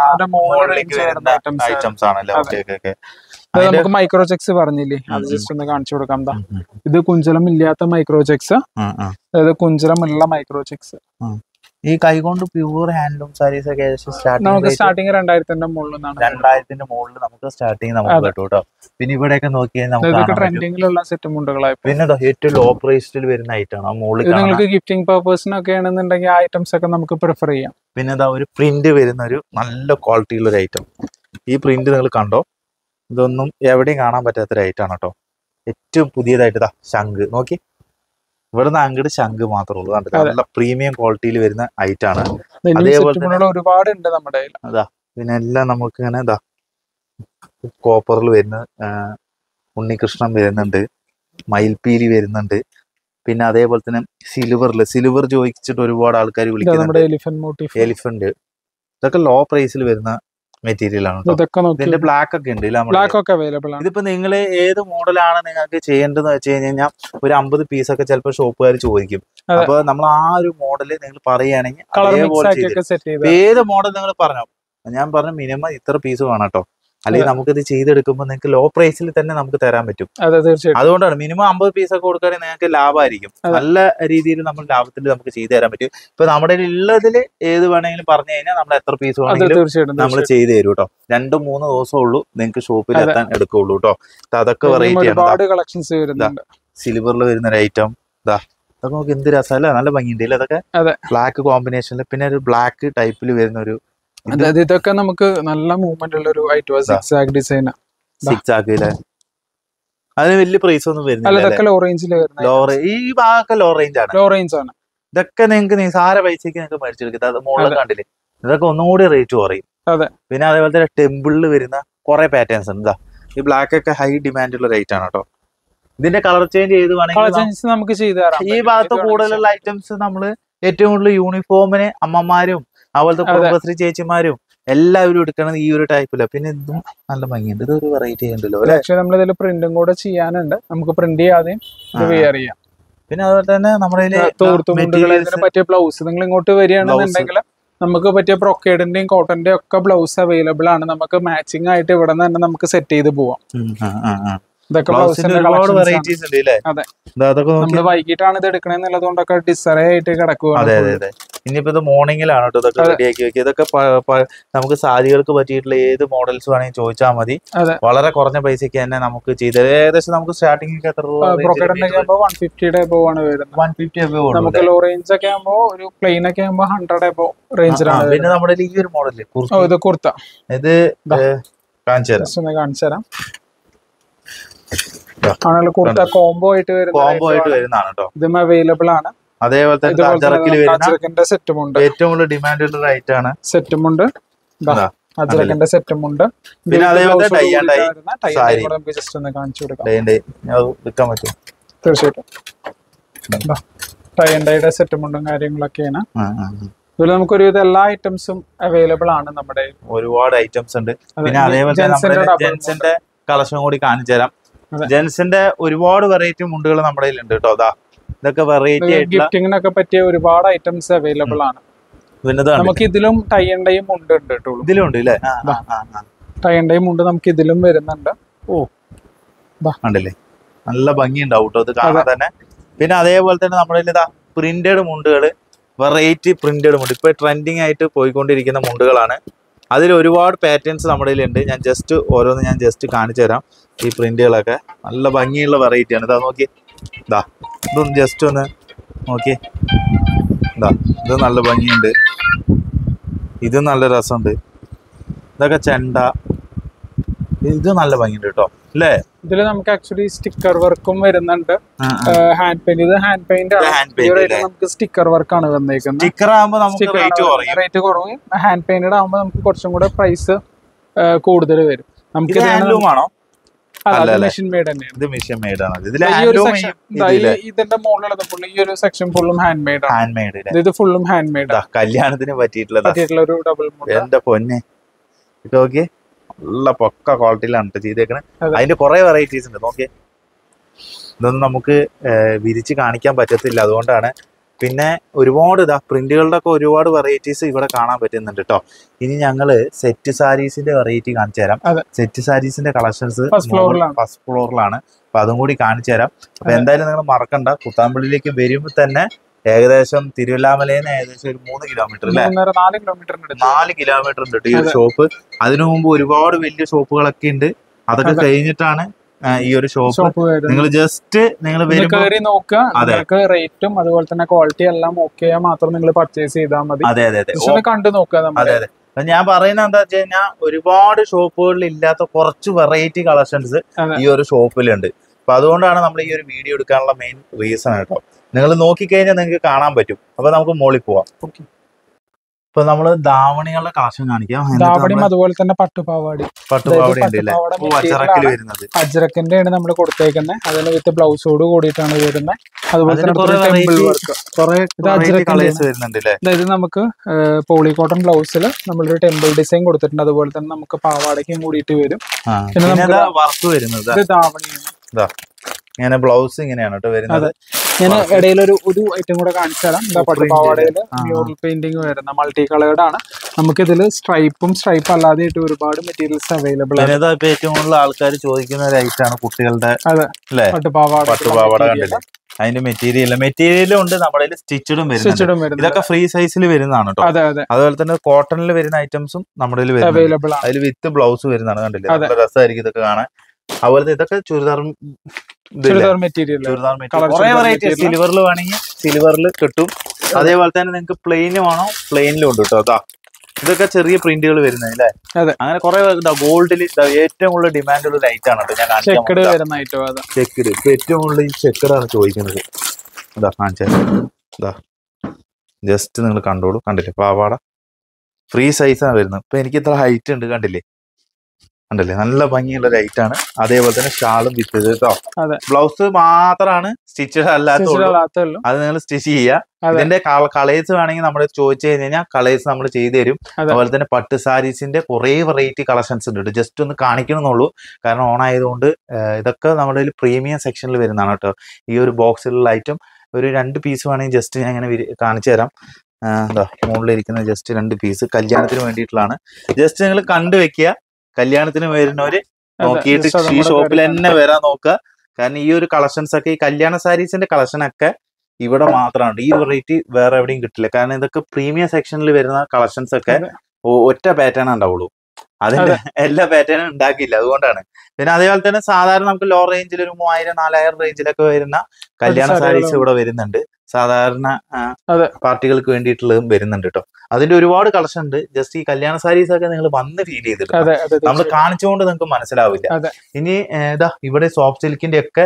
ഐറ്റംസ് ആണല്ലേ. നമുക്ക് മൈക്രോ ചെക്സ് പറഞ്ഞില്ലേ, അത് ജസ്റ്റ് ഒന്ന് കാണിച്ചു കൊടുക്കാം. ഇത് കുഞ്ചലം ഇല്ലാത്ത മൈക്രോ ചെക്സ്, അതായത് കുഞ്ചലമുള്ള മൈക്രോ ചെക്സ്. ഈ കൈകൊണ്ട് പ്യൂർ ഹാൻഡ്ലൂം സാരീസ് ഒക്കെ നമുക്ക് സ്റ്റാർട്ടിങ് 2000-ന്റെ മുകളിൽ നമുക്ക് സ്റ്റാർട്ടിങ് നമുക്ക് കിട്ടും കേട്ടോ. പിന്നെ ഇവിടെയൊക്കെ നോക്കിയാൽ നമുക്ക് ട്രെൻഡിങ്ങിലുള്ള സെറ്റ് മുണ്ടുകളായി. പിന്നെ ഏറ്റവും ലോ പ്രൈസിൽ വരുന്ന ഐറ്റം ആണ് മുകളിൽ. നിങ്ങൾക്ക് ഗിഫ്റ്റിംഗ് പർപ്പസിനൊക്കെ ആണെന്നുണ്ടെങ്കിൽ ആ ഐറ്റംസ് ഒക്കെ നമുക്ക് പ്രിഫർ ചെയ്യാം. പിന്നെ ഒരു പ്രിന്റ് വരുന്ന ഒരു നല്ല ക്വാളിറ്റി ഉള്ള ഒരു ഐറ്റം. ഈ പ്രിന്റ് നിങ്ങൾ കണ്ടോ, ഇതൊന്നും എവിടെയും കാണാൻ പറ്റാത്തൊരു ഐറ്റം ആണ് കേട്ടോ. ഏറ്റവും പുതിയതായിട്ട് ശംഖ് നോക്കി, ഇവിടുന്ന് അങ്ങോട്ട് ശംഖ് മാത്രമേ ഉള്ളൂ. നല്ല പ്രീമിയം ക്വാളിറ്റിയിൽ വരുന്ന ഐറ്റം ആണ്. അതേപോലെ തന്നെ ഒരുപാട് ഉണ്ട് നമ്മുടെ. പിന്നെ എല്ലാം നമുക്ക് ഇങ്ങനെ കോപ്പറിൽ വരുന്ന ഉണ്ണികൃഷ്ണൻ വരുന്നുണ്ട്, മയിൽപീലി വരുന്നുണ്ട്. പിന്നെ അതേപോലെ തന്നെ സിൽവർ ചോദിച്ചിട്ട് ഒരുപാട് ആൾക്കാർ വിളിക്കുന്നുണ്ട്. എലിഫന്റ്, ഇതൊക്കെ ലോ പ്രൈസിൽ വരുന്ന മെറ്റീരിയൽ ആണ്. ഇതിന്റെ ബ്ലാക്ക് ഒക്കെ ഉണ്ട്. ഇതിപ്പോ നിങ്ങൾ ഏത് മോഡലാണ് നിങ്ങൾക്ക് ചെയ്യേണ്ടതെന്ന് വെച്ച് കഴിഞ്ഞാൽ ഒരു 50 പീസൊക്കെ ചിലപ്പോൾ ഷോപ്പുകാർ ചോദിക്കും. അപ്പൊ നമ്മൾ ആ ഒരു മോഡല് നിങ്ങൾ പറയുകയാണെങ്കിൽ അതേപോലെ ഏത് മോഡൽ നിങ്ങൾ പറഞ്ഞോ, ഞാൻ പറഞ്ഞു മിനിമം ഇത്ര പീസ് വേണം കേട്ടോ. അല്ലെങ്കിൽ നമുക്കിത് ചെയ്തെടുക്കുമ്പോൾ നിങ്ങൾക്ക് ലോ പ്രൈസിൽ തന്നെ നമുക്ക് തരാൻ പറ്റും. അതുകൊണ്ടാണ് മിനിമം 50 പീസൊക്കെ കൊടുക്കുകയാണെങ്കിൽ നിങ്ങൾക്ക് ലാഭമായിരിക്കും. നല്ല രീതിയിൽ നമ്മൾ ലാഭത്തിൽ നമുക്ക് ചെയ്തു തരാൻ പറ്റും. ഇപ്പൊ നമ്മുടെ ഉള്ളതിൽ ഏത് വേണമെങ്കിലും പറഞ്ഞു കഴിഞ്ഞാൽ നമ്മൾ എത്ര പീസ് വേണമെങ്കിലും നമ്മൾ ചെയ്തു തരും കേട്ടോ. 2-3 ദിവസം ഉള്ളൂ നിങ്ങൾക്ക് ഷോപ്പിൽ എത്താൻ എടുക്കുള്ളൂ കേട്ടോ. അതൊക്കെ വെറൈറ്റി ആണ്. സിൽവറിൽ വരുന്ന ഒരു ഐറ്റം അതൊക്കെ നമുക്ക് എന്ത് രസമല്ലേ, നല്ല ഭംഗിയുണ്ട് അതൊക്കെ ബ്ലാക്ക് കോമ്പിനേഷനിൽ. പിന്നെ ഒരു ബ്ലാക്ക് ടൈപ്പിൽ വരുന്ന ഒരു ഇതൊക്കെ നമുക്ക് നല്ല മൂവ്മെന്റ് ഉള്ള ഒരു ഐറ്റം. സിക്സാക് ഡിസൈൻ, അതിന് വലിയ പ്രൈസ് ഒന്നും വരുന്നില്ല. ലോ റേഞ്ചിൽ ഈ ഭാഗമൊക്കെ ലോ റേഞ്ച് ആണ്. ഇതൊക്കെ നിങ്ങൾക്ക് നിസാര പൈസക്ക് നിങ്ങൾക്ക് മേടിച്ചെടുക്കുന്നത്. മുകളിൽ കണ്ടില്ലേ, ഇതൊക്കെ ഒന്നുകൂടി റേറ്റ് കുറയും. പിന്നെ അതേപോലെ തന്നെ ടെമ്പിളിൽ വരുന്ന കുറെ പാറ്റേൺസ് ഉണ്ട്. ഈ ബ്ലാക്ക് ഒക്കെ ഹൈ ഡിമാൻഡ് ഉള്ള റേറ്റ് ആണ് കേട്ടോ. ഇതിന്റെ കളർ ചേഞ്ച് ചെയ്ത് വേണമെങ്കിൽ നമുക്ക് ചെയ്തു തരാം. ഈ ഭാഗത്ത് കൂടുതലുള്ള ഐറ്റംസ് നമ്മള് ഏറ്റവും കൂടുതൽ യൂണിഫോമിന് അമ്മമാരും അതുപോലത്തെ കുടുംബശ്രീ ചേച്ചിമാരും എല്ലാവരും എടുക്കണത് ഈ ഒരു ടൈപ്പില. പിന്നെ ഇതും നല്ല ഭംഗിയുണ്ട്. ഇതൊരു വെറൈറ്റി ഉണ്ടല്ലോ. പക്ഷെ നമ്മളിതിൽ പ്രിന്റും കൂടെ ചെയ്യാനുണ്ട്. നമുക്ക് പ്രിന്റ് ചെയ്യാതെയും വെയർ ചെയ്യാം. പിന്നെ അതുപോലെ തന്നെ നമ്മുടെ പറ്റിയ ബ്ലൗസ് നിങ്ങൾ ഇങ്ങോട്ട് വരികയാണെന്നുണ്ടെങ്കിൽ നമുക്ക് പറ്റിയ ബ്രൊക്കേഡിന്റെയും കോട്ടന്റെയും ഒക്കെ ബ്ലൗസ് അവൈലബിൾ ആണ്. നമുക്ക് മാച്ചിങ് ആയിട്ട് ഇവിടെ നിന്ന് തന്നെ നമുക്ക് സെറ്റ് ചെയ്ത് പോവാം. ഇതൊക്കെ നമ്മള് വൈകിട്ടാണ് ഇത് എടുക്കണെന്നുള്ളത് കൊണ്ടൊക്കെ ഡിസറേ ആയിട്ട് കിടക്കുകയാണ്. ഇനിയിപ്പോ ഇത് മോർണിംഗിലാണ് കേട്ടോ ഇതൊക്കെ റെഡിയാക്കി വെക്കുക. ഇതൊക്കെ നമുക്ക് സാരികൾക്ക് പറ്റിയിട്ടുള്ള ഏത് മോഡൽസ് വേണമെങ്കിൽ ചോദിച്ചാൽ മതി. വളരെ കുറഞ്ഞ പൈസക്ക് തന്നെ നമുക്ക് ചെയ്ത് ഏകദേശം നമുക്ക് സ്റ്റാർട്ടിംഗ് എത്ര രൂപ? 150 above ആണ് വരുന്നത്. 150 above. നമുക്ക് ലോ റേഞ്ച് ഒക്കെ ആകുമ്പോ ഒരു പ്ലെയിൻ ഒക്കെ ആകുമ്പോ 100 above റേഞ്ചിലാണ്. പിന്നെ നമ്മുടെ ഈ ഒരു മോഡല് ഇത് കുർത്ത, ഇത് കാണിച്ചു തരാം. ആണല്ലോ കുർത്ത കോംബോ ആയിട്ട് വരുന്നതാണ് കേട്ടോ. ഇതും അവൈലബിൾ ആണ്. അതേപോലെ തന്നെ അജറക്കിൽ വരുന്ന അജ്രക്കിന്റെ സെറ്റും ഉണ്ട്, ഏറ്റവും കൂടുതൽ ഡിമാൻഡുള്ള റൈറ്റ് ആണ്. സെറ്റും ഉണ്ട്, അജ്രക്കിന്റെ സെറ്റും ഉണ്ട്. പിന്നെ അതേപോലെ ടൈ ആൻഡ് ഡൈ സാരി നമുക്ക് ജസ്റ്റ് ഒന്ന് കാണിച്ചു കൊടുക്കാം. ടൈ ആൻഡ് ഡൈ വിൽക്കാൻ പറ്റും തീർച്ചയായിട്ടും. ടൈ ആൻഡ് ഡൈയുടെ സെറ്റും ഉണ്ടും കാര്യങ്ങളൊക്കെയാണ്. ഇതിൽ നമുക്കൊരു എല്ലാ ഐറ്റംസും അവൈലബിൾ ആണ് നമ്മുടെ. ഒരുപാട് ഐറ്റംസ് ഉണ്ട്. പിന്നെ അതേപോലെ നമ്മുടെ ജെൻസിന്റെ കളക്ഷൻ കൂടി കാണിച്ചു തരാം. ജെൻസിന്റെ ഒരുപാട് വെറൈറ്റി മുണ്ടുകൾ നമ്മുടെ കയ്യിലുണ്ട് കേട്ടോ. അതാ ഇതൊക്കെ വെറൈറ്റി ഗിഫ്റ്റിങ്ങിനൊക്കെ പറ്റിയ ഒരുപാട് ഐറ്റംസ് അവൈലബിൾ ആണ്. നമുക്ക് ഇതിലും ടൈ ആൻഡ് ഡൈ മുണ്ട് ഉണ്ട് കേട്ടോ. ഇതിലുണ്ട് അല്ലേ? ടൈ ആൻഡ് ഡൈ മുണ്ട് നമുക്ക് ഇതിലും വരുന്നുണ്ട്. ഉണ്ടല്ലേ, നല്ല ഭംഗിയുണ്ടാവും കേട്ടോ ഇത് കാണാൻ തന്നെ. പിന്നെ അതേപോലെ തന്നെ നമ്മുടെ ഇതാ പ്രിന്റഡ് മുണ്ടുകള്, വെറൈറ്റി പ്രിന്റഡ് മുണ്ട് ഇപ്പൊ ട്രെൻഡിങ് ആയിട്ട് പോയിക്കൊണ്ടിരിക്കുന്ന മുണ്ടുകളാണ്. അതിൽ ഒരുപാട് പാറ്റേൺസ് നമ്മുടെ കയ്യിലുണ്ട്. ഞാൻ ജസ്റ്റ് ഓരോന്ന് ഞാൻ ജസ്റ്റ് കാണിച്ചു തരാം. ഈ പ്രിന്റുകളൊക്കെ നല്ല ഭംഗിയുള്ള വെറൈറ്റിയാണ്. ഇതാ നോക്കി, ഇതാ ഇതൊന്ന് ജസ്റ്റ് ഒന്ന് നോക്കി, ഇതാ ഇത് നല്ല ഭംഗിയുണ്ട്, ഇത് നല്ല രസമുണ്ട്. ഇതൊക്കെ ചെണ്ട, ഇത് നല്ല ഭംഗിയുണ്ട് കേട്ടോ അല്ലേ? ഇതില് നമുക്ക് ആക്ച്വലി സ്റ്റിക്കർ വർക്കും വരുന്നുണ്ട്. ഹാൻഡ് പെയിന്റ്, ഇത് ഹാൻഡ് പെയിന്റ് ആണ്. നമുക്ക് സ്റ്റിക്കർ വർക്കാണ് വന്നേക്കുന്നത്. സ്റ്റിക്കർ ആകുമ്പോൾ നമുക്ക് റേറ്റ് കുറവും. ഹാൻഡ് പെയിന്റഡ് ആകുമ്പോൾ നമുക്ക് കുറച്ചും കൂടെ പ്രൈസ് കൂടുതൽ വരും. നമുക്ക് ആണോ? മെഷീൻ മെയ്ഡ് തന്നെയാണ്. ഇത് മെഷീൻ മെയ്ഡ് ആണ്. ഇതിന്റെ മുകളിലുള്ള ഫുള്ള് ഈ ഒരു സെക്ഷൻ ഫുള്ളും ഹാൻഡ് മെയ്ഡ് ആണ്. ഹാൻഡ് മെയ്ഡ്, ഇത് ഫുള്ളും ഹാൻഡ് മെയ്ഡ്. കല്യാണത്തിന് പറ്റിയിട്ടുള്ള ഒരു ഡബിൾ മുണ്ട്. എന്റെ പൊന്നെ, ഓക്കെ നല്ല പൊക്ക ക്വാളിറ്റിയിലാണ് ചെയ്തേക്കണേ. അതിന്റെ കുറെ വെറൈറ്റീസ് ഉണ്ട്. നോക്കിയേ, ഇതൊന്നും നമുക്ക് വിരിച്ച് കാണിക്കാൻ പറ്റത്തില്ല, അതുകൊണ്ടാണ്. പിന്നെ ഒരുപാട് ഇതാ പ്രിന്റുകളുടെ ഒക്കെ ഒരുപാട് വെറൈറ്റീസ് ഇവിടെ കാണാൻ പറ്റുന്നുണ്ട് കേട്ടോ. ഇനി ഞങ്ങള് സെറ്റ് സാരീസിന്റെ വെറൈറ്റി കാണിച്ചു തരാം. സെറ്റ് സാരീസിന്റെ കളക്ഷൻസ് ഫസ്റ്റ് ഫ്ലോറിലാണ്. അപ്പൊ അതും കൂടി കാണിച്ചു തരാം. അപ്പൊ എന്തായാലും നിങ്ങൾ മറക്കണ്ട, കുത്താമ്പള്ളിയിലേക്ക് വരുമ്പോൾ തന്നെ ഏകദേശം തിരുവല്ലാമലയിൽ ഏകദേശം ഒരു 3 കിലോമീറ്റർ അല്ലെ, 4 കിലോമീറ്റർ ഉണ്ട് ഈ ഒരു ഷോപ്പ്. അതിനു മുമ്പ് ഒരുപാട് വലിയ ഷോപ്പുകളൊക്കെ ഉണ്ട്. അതൊക്കെ കഴിഞ്ഞിട്ടാണ് ഈ ഒരു ഷോപ്പ്. നിങ്ങൾ ജസ്റ്റ് നിങ്ങൾ കയറി നോക്കുക, റേറ്റും അതുപോലെ തന്നെ ക്വാളിറ്റി എല്ലാം ഓക്കെ മാത്രം നിങ്ങൾ പർച്ചേസ് ചെയ്താൽ മതി. അതെ അതെ അതെ, കണ്ടു നോക്കുക. അതെ അതെ. ഞാൻ പറയുന്നത് എന്താ വെച്ച് കഴിഞ്ഞാൽ ഒരുപാട് ഷോപ്പുകളിൽ ഇല്ലാത്ത കുറച്ച് വെറൈറ്റി കളക്ഷൻസ് ഈ ഒരു ഷോപ്പിലുണ്ട്. അപ്പൊ അതുകൊണ്ടാണ് നമ്മൾ ഈ ഒരു വീഡിയോ എടുക്കാനുള്ള മെയിൻ റീസൺ കേട്ടോ. നിങ്ങൾ നോക്കിക്കഴിഞ്ഞാൽ നിങ്ങൾക്ക് കാണാൻ പറ്റും. അപ്പൊ നമുക്ക് മോളിൽ പോവാം. ഇപ്പൊ നമ്മള് ധാവണികളുടെ കളക്ഷൻ കാണിക്കാം. ധാവണിയും അതുപോലെ തന്നെ പട്ടുപാവാടി വരുന്നത് അജ്രക്കിന്റെ ആണ് നമ്മൾ കൊടുത്തേക്കുന്നത്. അതിന് വിത്ത് ബ്ലൗസോട് കൂടിയിട്ടാണ് വരുന്നത്. അതുപോലെ തന്നെ ടെമ്പിൾ വർക്ക്. ഇത് നമുക്ക് പോളി കോട്ടൺ ബ്ലൗസിൽ നമ്മളൊരു ടെമ്പിൾ ഡിസൈൻ കൊടുത്തിട്ടുണ്ട്. അതുപോലെ തന്നെ നമുക്ക് പാവാടയ്ക്കും കൂടിയിട്ട് വരും. പിന്നെ വർക്ക് വരുന്നത് ഇത് ധാവണിയാണ്. ഇങ്ങനെ ബ്ലൗസ് ഇങ്ങനെയാണ് കേട്ടോ വരുന്നത്. ഞാൻ ഇടയിൽ ഒരു ഐറ്റം കൂടെ കാണിച്ചു തരാം. പട്ടുപാവാടയില് മ്യൂറൽ പെയിന്റിങ് വരുന്ന മൾട്ടി കളേർഡ് ആണ്. നമുക്ക് ഇതിൽ സ്ട്രൈപ്പ് അല്ലാതെ ആയിട്ട് ഒരുപാട് മെറ്റീരിയൽസ് അവൈലബിൾ ആണ്. ഏറ്റവും കൂടുതൽ ആൾക്കാർ ചോദിക്കുന്ന ഒരു ഐറ്റം ആണ് കുട്ടികളുടെ പട്ടുപാവാട. കണ്ടില്ലേ, അതിന്റെ മെറ്റീരിയലും ഉണ്ട്, നമ്മുടെ സ്റ്റിച്ചഡും വരുന്നുണ്ട്. ഇതൊക്കെ ഫ്രീ സൈസിൽ വരുന്നതാണ് കേട്ടോ. അതുപോലെ തന്നെ കോട്ടണിൽ വരുന്ന ഐറ്റംസും നമ്മുടെ അവൈലബിൾ ആണ്. അതിൽ വിത്ത് ബ്ലൗസ് വരുന്നതാണ്. കണ്ടില്ലേ, നല്ല രസമായിരിക്കും ഇതൊക്കെ കാണാൻ. അതുപോലെ ഇതൊക്കെ ചുരിദാർ മെറ്റീരിയൽ, കുറെ വെറൈറ്റി. സിൽവറിൽ വേണമെങ്കിൽ സിൽവറിൽ കിട്ടും. അതേപോലെ തന്നെ നിങ്ങൾക്ക് പ്ലെയിന് വേണോ പ്ലെയിനിലും ഉണ്ട് കേട്ടോ. അതാ ഇതൊക്കെ ചെറിയ പ്രിന്റുകൾ വരുന്നത് അല്ലേ? അങ്ങനെ കുറെ ഗോൾഡിൽ ഏറ്റവും കൂടുതൽ ഡിമാൻഡ് ഉള്ള ലൈറ്റ് ആണ് കേട്ടോ. ഞാൻ ചെക്കിട് ഇപ്പൊ ഏറ്റവും കൂടുതൽ ഈ ചെക്കഡാണ് ചോദിക്കുന്നത്. ഇതാ കാണിച്ചാൽ ഇതാ ജസ്റ്റ് നിങ്ങൾ കണ്ടോളൂ. കണ്ടില്ലേ, പാവാട ഫ്രീ സൈസാണ് വരുന്നത്. ഇപ്പൊ എനിക്ക് ഇത്ര ഹൈറ്റ് ഉണ്ട്, കണ്ടില്ലേ നല്ല ഭംഗിയുള്ള ലൈറ്റ് ആണ്. അതേപോലെ തന്നെ ഷാളും വിത്ത് കേട്ടോ. ബ്ലൗസ് മാത്രമാണ് സ്റ്റിച്ചഡ് അല്ലാത്തുള്ളൂ, അത് നിങ്ങൾ സ്റ്റിച്ച് ചെയ്യുക. ഇതിന്റെ കളേഴ്സ് വേണമെങ്കിൽ നമ്മൾ ചോദിച്ചു കഴിഞ്ഞാൽ കളേഴ്സ് നമ്മൾ ചെയ്തു തരും. അതുപോലെ തന്നെ പട്ട് സാരീസിന്റെ കുറെ വെറൈറ്റി കളക്ഷൻസ് ഉണ്ട്. ജസ്റ്റ് ഒന്ന് കാണിക്കണമെന്നുള്ളൂ, കാരണം ഓൺ ആയതുകൊണ്ട്. ഇതൊക്കെ നമ്മുടെ പ്രീമിയം സെക്ഷനിൽ വരുന്നതാണ് കേട്ടോ. ഈ ഒരു ബോക്സിലുള്ള ഐറ്റം ഒരു 2 പീസ് വേണമെങ്കിൽ ജസ്റ്റ് ഞാൻ ഇങ്ങനെ കാണിച്ചു തരാം. എന്താ മുകളിലിരിക്കുന്ന ജസ്റ്റ് 2 പീസ് കല്യാണത്തിന് വേണ്ടിയിട്ടുള്ളതാണ്. ജസ്റ്റ് നിങ്ങൾ കണ്ടുവെക്കുക. കല്യാണത്തിന് വരുന്നവര് നോക്കിയിട്ട് ഈ ഷോപ്പിൽ തന്നെ വരാൻ നോക്കുക. കാരണം ഈ ഒരു കളക്ഷൻസ് ഒക്കെ, ഈ കല്യാണ സാരീസിന്റെ കളക്ഷൻ ഒക്കെ ഇവിടെ മാത്രമാണ്. ഈ വെറൈറ്റി വേറെ എവിടെയും കിട്ടില്ല. കാരണം ഇതൊക്കെ പ്രീമിയം സെക്ഷനിൽ വരുന്ന കളക്ഷൻസ് ഒക്കെ ഒറ്റ പാറ്റേൺ ഉണ്ടാവുള്ളൂ. അതിന്റെ എല്ലാ പാറ്റേണും ഉണ്ടാക്കിയില്ല, അതുകൊണ്ടാണ്. പിന്നെ അതേപോലെ തന്നെ സാധാരണ നമുക്ക് ലോ റേഞ്ചിൽ ഒരു 3000-4000 റേഞ്ചിലൊക്കെ വരുന്ന കല്യാണ സാരീസ് ഇവിടെ വരുന്നുണ്ട്. സാധാരണ പാർട്ടികൾക്ക് വേണ്ടിയിട്ടുള്ളതും വരുന്നുണ്ട് കേട്ടോ. അതിന്റെ ഒരുപാട് കളക്ഷൻ ഉണ്ട്. ജസ്റ്റ് ഈ കല്യാണ സാരീസ് ഒക്കെ നിങ്ങൾ വന്ന് ഫീൽ ചെയ്തിട്ട് നമ്മൾ കാണിച്ചുകൊണ്ട് നിങ്ങൾക്ക് മനസ്സിലാവില്ല. ഇനി ഇതാ ഇവിടെ സോഫ്റ്റ് സിൽക്കിന്റെ ഒക്കെ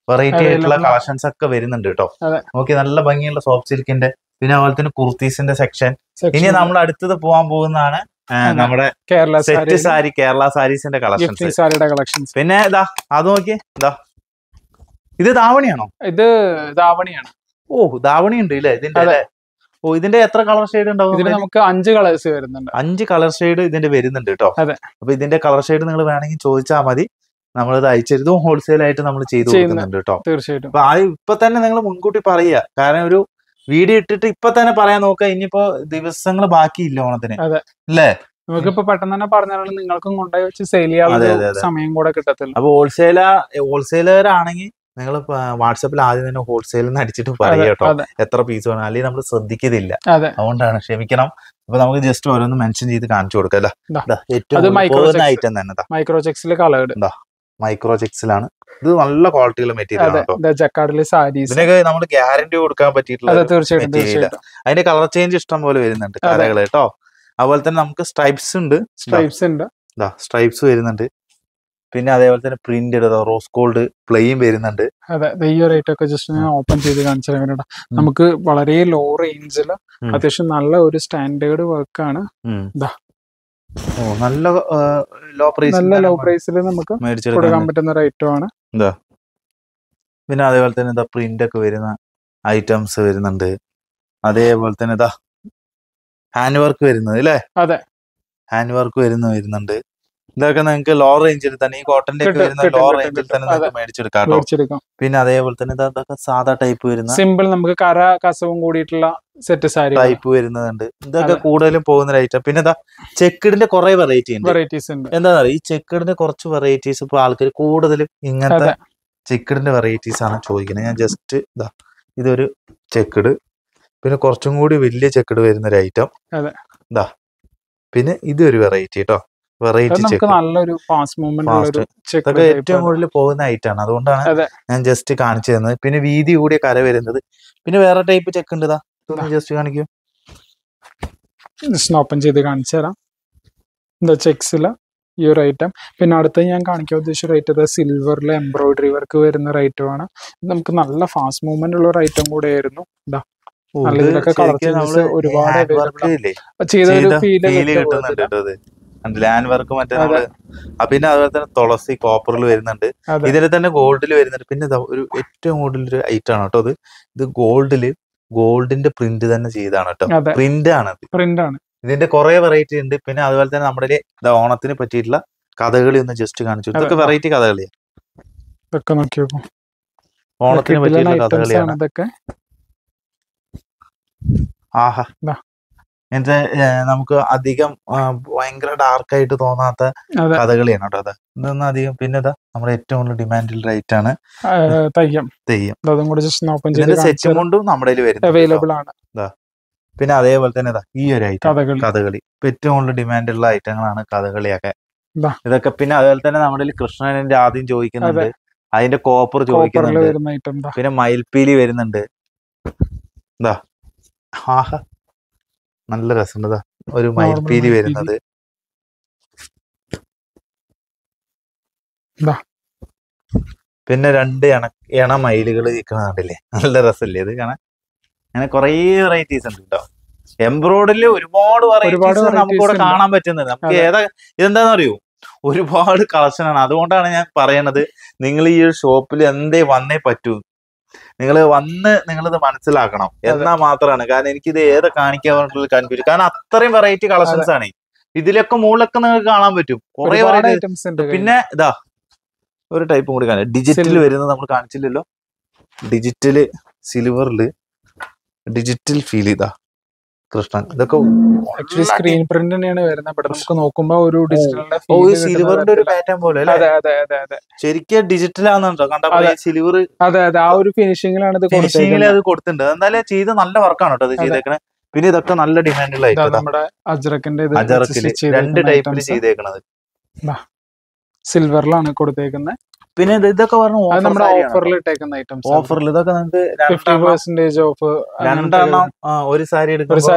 വെറൈറ്റി ആയിട്ടുള്ള Available ആണ്. കളക്ഷൻസ് ഒക്കെ വരുന്നുണ്ട് കേട്ടോ. അതെ. ഓക്കെ, നല്ല ഭംഗിയുള്ള സോഫ്റ്റ് സിൽക്കിന്റെ, പിന്നെ അതുപോലെ തന്നെ കുർത്തീസിന്റെ സെക്ഷൻ. ഇനി Section നമ്മൾ അടുത്തത് പോകാൻ പോകുന്നതാണ് അതെ. നമ്മുടെ കേരള സെറ്റ് സാരി, കേരള സാരീസിന്റെ കളക്ഷൻസ്. ഗിഫ്റ്റിംഗ് സാരിയുടെ കളക്ഷൻസ്. പിന്നെ ഇതാ അത് നോക്കിയേ, ഇതാ ഇത് ധാവണിയാണോ? ഇത് ധാവണിയാണ്. ഓ, ധാവണി ഉണ്ട് ഇല്ലേ ഇതിന്റെ? അതെ. ഓ, ഇതിന്റെ എത്ര കളർ ഷെയ്ഡ് ഉണ്ടാവും? ഇതിന് നമുക്ക് 5 കളേഴ്സ് വരുന്നുണ്ട്. 5 കളർ ഷെയ്ഡ് ഇതിന്റെ വരുന്നുണ്ട് കേട്ടോ. അതെ. അപ്പൊ ഇതിന്റെ കളർ ഷെയ്ഡ് നിങ്ങൾ വേണമെങ്കിൽ ചോദിച്ചാൽ മതി, നമ്മളിത് അയച്ചിരുതും ഹോൾസെയിൽ ആയിട്ട് നമ്മൾ ചെയ്തു കൊടുക്കുന്നുണ്ട് കേട്ടോ. തീർച്ചയായിട്ടും. അപ്പൊ ഇപ്പൊ തന്നെ നിങ്ങൾ മുൻകൂട്ടി പറയുക, കാരണം ഒരു വീഡിയോ ഇട്ടിട്ട് ഇപ്പൊ തന്നെ പറയാൻ നോക്കുക. ഇനിയിപ്പോ ദിവസങ്ങൾ ബാക്കിയില്ല ഓണത്തിന്, അതെ അല്ലേ? നമുക്കിപ്പോ പെട്ടെന്ന് തന്നെ പറഞ്ഞാൽ നിങ്ങൾക്കും കൊണ്ടുപോയി വെച്ച് സെയിൽ ചെയ്യാൻ സമയം കൂടെ കിട്ടത്തില്ല. അപ്പൊ ഹോൾസെയിലർ ആണെങ്കിൽ നിങ്ങൾ വാട്സാപ്പിൽ ആദ്യം തന്നെ ഹോൾസെയിൽ നിന്ന് അടിച്ചിട്ട് പറയുക കേട്ടോ, എത്ര പീസ് വേണം, അല്ലെങ്കിൽ നമ്മൾ ശ്രദ്ധിക്കുന്നില്ല. അതുകൊണ്ടാണ്, ക്ഷമിക്കണം. അപ്പൊ നമുക്ക് ജസ്റ്റ് ഓരോന്ന് മെൻഷൻ ചെയ്ത് കാണിച്ചു കൊടുക്കല്ലോ. ഏറ്റവും ഐറ്റം തന്നെ മൈക്രോ ചെക്സിൽ കളേർഡ്, മൈക്രോ ചെക്സിലാണ്. ഇത് നല്ല ക്വാളിറ്റിയുള്ള മെറ്റീരിയൽ ആണ് കേട്ടോ. ജക്കാർഡിലെ സാരീസ്, ഇതിനൊക്കെ നമ്മൾ ഗ്യാരണ്ടി കൊടുക്കാൻ പറ്റിയിട്ടുള്ള മെറ്റീരിയൽ. അതിന്റെ കളർ ചേഞ്ച് ഇഷ്ടം പോലെ വരുന്നുണ്ട്, കരകൾ കേട്ടോ. അതുപോലെ തന്നെ നമുക്ക് സ്ട്രൈപ്സ് ഉണ്ട്, സ്ട്രൈപ്സ് വരുന്നുണ്ട്. പിന്നെ അതേപോലെ തന്നെ പ്രിന്റ് റോസ് ഗോൾഡ് പ്ലെയിൻ വരുന്നുണ്ട്. അതെ, ഈ ഒരു ഐറ്റം ഒക്കെ ജസ്റ്റ് ഞാൻ ഓപ്പൺ ചെയ്ത് കാണിച്ചു തരാം. നമുക്ക് വളരെ ലോ റേഞ്ചിൽ അത്യാവശ്യം നല്ല ഒരു സ്റ്റാൻഡേർഡ് വർക്കാണ്. നല്ല ലോ പ്രൈസിൽ നമുക്ക് കൊടുക്കാൻ പറ്റുന്ന ഒരു ഐറ്റം ആണ്. പിന്നെ അതേപോലെ തന്നെ ഇതാ പ്രിന്റ് ഒക്കെ വരുന്ന ഐറ്റംസ് വരുന്നുണ്ട്. അതേപോലെ തന്നെ ഇതാ ഹാൻഡ് വർക്ക് വരുന്നത് അല്ലേ? അതെ, ഹാൻഡ് വർക്ക് വരുന്നുണ്ട്. ഇതൊക്കെ നിങ്ങൾക്ക് ലോ റേഞ്ചിൽ തന്നെ, ഈ കോട്ടന്റെ ഒക്കെ വരുന്ന ലോ റേഞ്ചിൽ തന്നെ നിങ്ങൾക്ക് മേടിച്ചെടുക്കാം. പിന്നെ അതേപോലെ തന്നെ ഇതൊക്കെ സാധാ ടൈപ്പ് വരുന്ന സിമ്പിൾ, നമുക്ക് കര കസവും കൂടിയിട്ടുള്ള സെറ്റ് സാരി ടൈപ്പ് വരുന്നുണ്ട്. ഇതൊക്കെ കൂടുതലും പോകുന്ന ഐറ്റം. പിന്നെ ഇതാ ചെക്കിഡിന്റെ കുറെ വെറൈറ്റീസ് ഉണ്ട്. എന്താ പറയുക, ഈ ചെക്കിഡിന്റെ കുറച്ച് വെറൈറ്റീസ് ഇപ്പൊ ആൾക്കാർ കൂടുതലും ഇങ്ങനത്തെ ചെക്കിഡിന്റെ വെറൈറ്റീസ് ആണ് ചോദിക്കുന്നത്. ഞാൻ ജസ്റ്റ് ഇതൊരു ചെക്കിഡ്, പിന്നെ കുറച്ചും കൂടി വലിയ ചെക്കിഡ് വരുന്ന ഒരു ഐറ്റം ഇതാ. പിന്നെ ഇതൊരു വെറൈറ്റി കേട്ടോ, വെറൈറ്റി ഇതൊക്കെ ഏറ്റവും കൂടുതൽ പോകുന്ന ഐറ്റാണ്. അതുകൊണ്ടാണ് ഞാൻ ജസ്റ്റ് കാണിച്ചു തന്നത്. പിന്നെ വീതി കൂടിയ കര വരുന്നത്. പിന്നെ വേറെ ടൈപ്പ് ചെക്ക് ഉണ്ട്, ഇതൊന്ന് ജസ്റ്റ് കാണിക്കൂ. ഓപ്പൺ ചെയ്ത് കാണിച്ചു തരാം. എന്താ ചെക്സില് ഈ ഒരു ഐറ്റം. പിന്നെ അടുത്ത ഞാൻ കാണിക്കാൻ ഉദ്ദേശിച്ച ഐറ്റം സിൽവറിൽ എംബ്രോയിഡറി വർക്ക് വരുന്ന ഒരു ഐറ്റം ആണ്. നമുക്ക് നല്ല ഫാസ്റ്റ് മൂവ്മെന്റ് ഉള്ള ഒരു ഐറ്റം കൂടെ ആയിരുന്നു. ഒരുപാട് ലാൻഡ് വർക്ക് മറ്റേ നമ്മള്. പിന്നെ അതുപോലെ തന്നെ തുളസി കോപ്പറിൽ വരുന്നുണ്ട്. ഇതിൽ തന്നെ ഗോൾഡിൽ വരുന്നുണ്ട്. പിന്നെ ഒരു ഏറ്റവും കൂടുതൽ ഒരു ഐറ്റം ആണ് കേട്ടോ. ഇത് ഗോൾഡിന്റെ പ്രിന്റ് തന്നെ ചെയ്താണ് കേട്ടോ. പ്രിന്റ് ആണ്. ഇതിന്റെ കുറെ വെറൈറ്റി ഉണ്ട്. പിന്നെ അതുപോലെ തന്നെ നമ്മുടെ ഓണത്തിന് പറ്റിയിട്ടുള്ള കഥകളി ഒന്ന് ജസ്റ്റ് കാണിച്ചു. ഇതൊക്കെ വെറൈറ്റി കഥകളിയാണ്. ഓണത്തിന് പറ്റിയിട്ടുള്ള കഥകളിയാണ് ഇതൊക്കെ. ആഹാ, ഇങ്ങനത്തെ നമുക്ക് അധികം ഭയങ്കര ഡാർക്ക് ആയിട്ട് തോന്നാത്ത കഥകളിയാണ് കേട്ടോ. ഇതൊന്നും അധികം. പിന്നെ നമ്മുടെ ഏറ്റവും കൂടുതൽ ഡിമാൻഡിൽ റേറ്റ് ആണ് തെയ്യം. സെറ്റ് കൊണ്ടും നമ്മുടെ അവൈലബിൾ ആണ്. പിന്നെ അതേപോലെ തന്നെ ഈ ഒരു ഐറ്റം കഥകളി ഏറ്റവും കൂടുതൽ ഡിമാൻഡ് ഉള്ള ഐറ്റങ്ങളാണ് കഥകളിയൊക്കെ. ഇതൊക്കെ പിന്നെ അതുപോലെ തന്നെ നമ്മുടെ കൃഷ്ണന്റെ ആദ്യം ചോദിക്കുന്നുണ്ട്, അതിന്റെ കോപ്പർ ചോദിക്കുന്നുണ്ട്. പിന്നെ മയിൽപ്പീലി വരുന്നുണ്ട്. ആഹാ, നല്ല രസമുണ്ട്. ഒരു മയിൽപ്പീലി വരുന്നത്. പിന്നെ 2 ഇണ മയിലുകൾ കണ്ടില്ലേ, നല്ല രസമല്ലേ ഇത് കാണാൻ. അങ്ങനെ കുറേ വെറൈറ്റീസ് ഉണ്ട് കേട്ടോ. എംബ്രോയിഡറിൽ ഒരുപാട് വെറൈറ്റീസ് നമുക്കിവിടെ കാണാൻ പറ്റുന്നത്. നമുക്ക് ഇതെന്താന്ന് അറിയൂ, ഒരുപാട് കളക്ഷൻ ആണ്. അതുകൊണ്ടാണ് ഞാൻ പറയണത്, നിങ്ങൾ ഈ ഒരു ഷോപ്പിൽ വന്നേ പറ്റൂ. നിങ്ങളിത് മനസ്സിലാക്കണം. എന്നാൽ മാത്രമാണ്. കാരണം എനിക്കിത് കാണിക്കാനുള്ള കൺഫ്യൂഷൻ. കാരണം അത്രയും വെറൈറ്റി കളക്ഷൻസ് ആണ്. ഇതിലൊക്കെ മുകളിലൊക്കെ നിങ്ങൾക്ക് കാണാൻ പറ്റും കുറെ ഐറ്റംസ്. പിന്നെ ഒരു ടൈപ്പും കൂടി കാണാം, ഡിജിറ്റൽ വരുന്നത് നമ്മൾ കാണിച്ചില്ലല്ലോ. ഡിജിറ്റല് സിൽവറില് ഡിജിറ്റൽ ഫീൽ കൃഷ്ണൻ. ഇതൊക്കെ സ്ക്രീൻ പ്രിന്റ് തന്നെയാണ് വരുന്നത്. നമുക്ക് നോക്കുമ്പോ ഒരു സിൽവറിന്റെ ഒരു പാറ്റേൺ പോലെ അല്ലേ? ശരിക്കും ഡിജിറ്റൽ ആണെന്നുണ്ടോ കണ്ടപ്പോ സിൽവർ. അതെ, ആ ഒരു ഫിനിഷിംഗിലാണ് അത് കൊടുത്തിട്ടുണ്ട്. എന്തായാലും ചെയ്ത് നല്ല വർക്കാണ് കേട്ടോ അത് ചെയ്തേക്കണേ. പിന്നെ ഇതൊക്കെ നല്ല ഡിമാൻഡുള്ള നമ്മുടെ അജ്രക്കിന്റെ 2 ടൈപ്പിൽ ചെയ്തേക്കണത്. സിൽവറിലാണ് കൊടുത്തേക്കുന്നത്. പിന്നെ ഇതൊക്കെ പറഞ്ഞു ഓഫറിൽ ഇട്ടേക്കുന്ന ഐറ്റംസ്. ഓഫറിൽ ഇതൊക്കെ നിങ്ങൾക്ക് 50% ഓഫ്. 2 ഒരു സാരി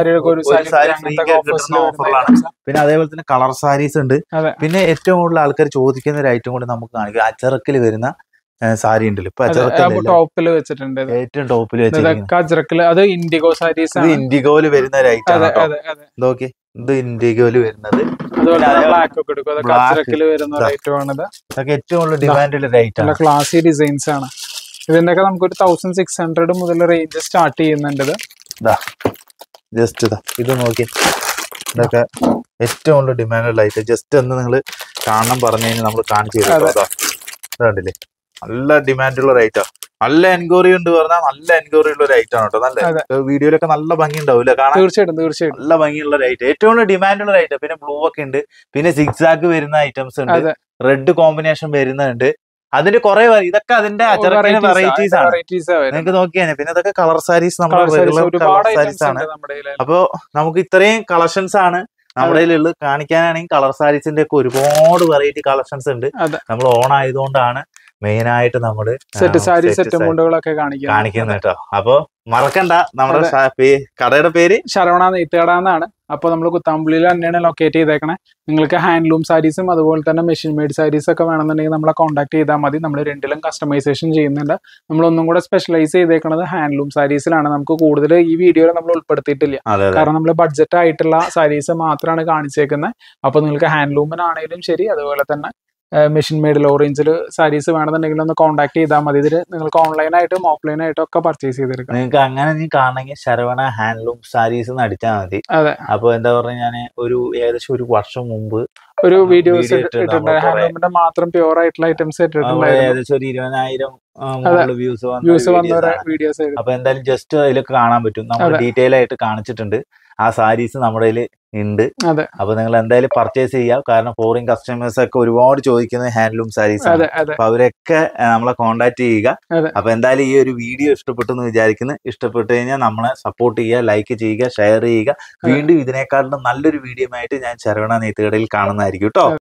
ഓഫറിലാണ്. പിന്നെ അതേപോലെ തന്നെ കളർ സാരീസ് ഉണ്ട്. പിന്നെ ഏറ്റവും കൂടുതൽ ആൾക്കാർ ചോദിക്കുന്ന ഒരു ഐറ്റം കൂടി നമുക്ക് കാണിക്കും. അച്ചറക്കിൽ വരുന്ന സാരി ഉണ്ടല്ലോ ഇപ്പൊ അജറക്കല്ലേ ടോപ്പിൽ വെച്ചിട്ടുണ്ട് ഇത്. ഏറ്റവും ടോപ്പിൽ ഇത് വെച്ചിരിക്കുന്നത്. അജ്രക്കില് അത് ഇൻഡിഗോ സാരീസ് ഇത് ആണ്. ഇൻഡിഗോയില് വരുന്ന ഒരു ഐറ്റം ആണ് അതെ കേട്ടോ. അതെ അതെ. നോക്കി ഇത് ഇൻഡിഗോയില് വരുന്നത്. അതുപോലെ അതേ ബ്ലാക്ക് ഒക്കെ എടുക്കും. അതൊക്കെ black. അജ്രക്കില് വരുന്ന ഒരു ഐറ്റം ആണിത്. ഇതൊക്കെ ഏറ്റവും കൂടുതൽ ഡിമാൻഡുള്ള ഒരു ഐറ്റം നല്ല ആണ്. ക്ലാസി ഡിസൈൻസ് ആണ്. ഇതിന്റെയൊക്കെ നമുക്കൊരു 1600 മുതൽ റേഞ്ച് സ്റ്റാർട്ട് ചെയ്യുന്നുണ്ട്. ഇത് ജസ്റ്റ് ഇതാ ഇത് നോക്കി, ഇതൊക്കെ ഏറ്റവും കൂടുതൽ ഡിമാൻഡുള്ള ഐറ്റം. ജസ്റ്റ് ഒന്ന് നിങ്ങൾ കാണണം പറഞ്ഞു കഴിഞ്ഞാൽ നമ്മൾ കാണിച്ചു തരും. അതാ കണ്ടില്ലേ, നല്ല ഡിമാൻഡുള്ള ഒരു ഐറ്റം. നല്ല എൻക്വയറി ഉണ്ട് പറഞ്ഞാൽ നല്ല എൻക്വയറി ഉള്ള ഒരു ഐറ്റം ആണ് കേട്ടോ. നല്ല വീഡിയോയിലൊക്കെ നല്ല ഭംഗി ഉണ്ടാവില്ല കാണാൻ. തീർച്ചയായിട്ടും നല്ല ഭംഗിയുള്ള ഒരു ഐറ്റം, ഏറ്റവും കൂടുതൽ ഡിമാൻഡുള്ള ഒരു ഐറ്റം. പിന്നെ ബ്ലൂ ഒക്കെ ഉണ്ട്, പിന്നെ സിക്സ് ആക്ക് വരുന്ന ഐറ്റംസ് ഉണ്ട്, റെഡ് കോമ്പിനേഷൻ വരുന്നുണ്ട്. അതിന്റെ കുറെ ഇതൊക്കെ അതിന്റെ വെറൈറ്റീസ് ആണ്. നിങ്ങൾക്ക് നോക്കിയാൽ പിന്നെ ഇതൊക്കെ കളർ സാരീസ്, നമ്മുടെ റെഗുലർ കളർ സാരീസ് ആണ്. അപ്പൊ നമുക്ക് ഇത്രയും കളക്ഷൻസ് ആണ് നമ്മുടെ കയ്യിലുള്ളത്. കാണിക്കാനാണെങ്കിൽ കളർ സാരീസിന്റെ ഒക്കെ ഒരുപാട് വെറൈറ്റി കളക്ഷൻസ് ഉണ്ട്. നമ്മൾ ഓൺ ആയതുകൊണ്ടാണ് മെയിൻ ആയിട്ട് നമ്മള് കാണിക്കുന്നത് കേട്ടോ. അപ്പൊ മറക്കണ്ട, നമ്മുടെ കടയുടെ പേര് ശരവണ നെയ്ത്തുകട എന്നാണ്. അപ്പോൾ നമ്മൾ കുത്താമ്പുള്ളിയിൽ തന്നെയാണ് ലൊക്കേറ്റ് ചെയ്തേക്കണേ. നിങ്ങൾക്ക് ഹാൻഡ്ലൂം സാരീസും അതുപോലെ തന്നെ മെഷീൻ മെയ്ഡ് സാരീസ് ഒക്കെ വേണമെന്നുണ്ടെങ്കിൽ നമ്മളെ കോൺടാക്ട് ചെയ്താൽ മതി. നമ്മൾ രണ്ടിലും കസ്റ്റമൈസേഷൻ ചെയ്യുന്നുണ്ട്. നമ്മളൊന്നും കൂടെ സ്പെഷ്യലൈസ് ചെയ്തേക്കുന്നത് ഹാൻഡ്ലൂം സാരീസിലാണ്. നമുക്ക് കൂടുതൽ ഈ വീഡിയോയിൽ നമ്മൾ ഉൾപ്പെടുത്തിയിട്ടില്ല, കാരണം നമ്മൾ ബഡ്ജറ്റ് ആയിട്ടുള്ള സാരീസ് മാത്രമാണ് കാണിച്ചേക്കുന്നത്. അപ്പോൾ നിങ്ങൾക്ക് ഹാൻഡ്ലൂമിനാണെങ്കിലും ശരി, അതുപോലെ തന്നെ മെഷീൻ മെയ്ഡ് ലോ റേഞ്ചിൽ സാരീസ് വേണമെന്നുണ്ടെങ്കിൽ ഒന്ന് കോൺടാക്ട് ചെയ്താൽ മതി. ഇതിൽ നിങ്ങൾക്ക് ഓൺലൈനായിട്ടും ഓഫ്ലൈനായിട്ടും ഒക്കെ പർച്ചേസ് ചെയ്തെടുക്കാം. നിങ്ങൾക്ക് അങ്ങനെ നീ കാണണമെങ്കിൽ ശരവണ ഹാൻഡ്ലൂം സാരീസ് അടിച്ചാൽ മതി. അതെ. അപ്പൊ എന്താ പറഞ്ഞ, ഞാൻ ഏകദേശം ഒരു വർഷം മുമ്പ് ഒരു വീഡിയോസ് ഇട്ടിട്ടുണ്ട്. ഹാൻഡ്ലൂമിന്റെ മാത്രം പ്യൂർ ആയിട്ടുള്ള ഐറ്റംസ് ഇട്ടിട്ടുണ്ട്. ഏകദേശം ഒരു 20,000 വ്യൂസ് വന്ന വീഡിയോസ്. അപ്പൊ എന്തായാലും ജസ്റ്റ് അതിലൊക്കെ കാണാൻ പറ്റും. നമ്മൾ ഡീറ്റെയിൽ ആയിട്ട് കാണിച്ചിട്ടുണ്ട്. ആ സാരീസ് നമ്മുടെ കയ്യിൽ ഉണ്ട്. അപ്പൊ നിങ്ങൾ എന്തായാലും പർച്ചേസ് ചെയ്യാം. കാരണം ഫോറിൻ കസ്റ്റമേഴ്സ് ഒക്കെ ഒരുപാട് ചോദിക്കുന്നത് ഹാൻഡ്ലൂം സാരീസ് ആണ്. അപ്പൊ അവരൊക്കെ നമ്മളെ കോൺടാക്ട് ചെയ്യുക. അപ്പൊ എന്തായാലും ഈ ഒരു വീഡിയോ ഇഷ്ടപ്പെട്ടു എന്ന് വിചാരിക്കുന്നു. ഇഷ്ടപ്പെട്ടു കഴിഞ്ഞാൽ നമ്മളെ സപ്പോർട്ട് ചെയ്യുക, ലൈക്ക് ചെയ്യുക, ഷെയർ ചെയ്യുക. വീണ്ടും ഇതിനേക്കാളും നല്ലൊരു വീഡിയോ ആയിട്ട് ഞാൻ ശരവണ നെയ്ത്തുകടയിൽ കാണുന്നതായിരിക്കും കേട്ടോ.